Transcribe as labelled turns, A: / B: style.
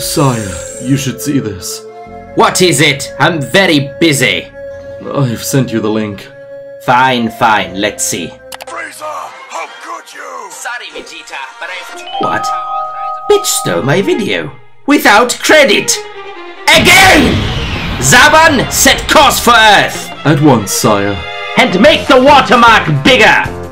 A: Sire, you should see this.
B: What is it? I'm very busy.
A: I've sent you the link.
B: Fine, let's see.
C: Frieza, how could you?
B: Sorry, Vegeta, but What? Bitch stole my video. Without credit! Again! Zaban, set course for Earth!
A: At once, sire.
B: And make the watermark bigger!